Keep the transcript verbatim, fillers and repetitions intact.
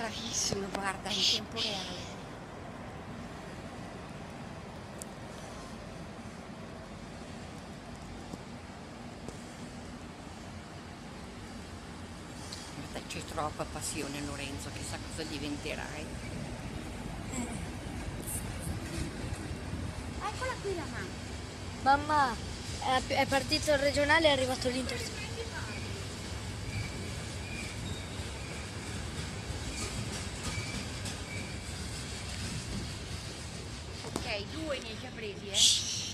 bravissimo, guarda, in tempo reale. Guarda, c'è troppa passione, Lorenzo, chissà cosa diventerai. Eccola qui la mamma. Mamma, è, è partito il regionale e è arrivato l'Inter. Ok, due ne hai già presi, eh?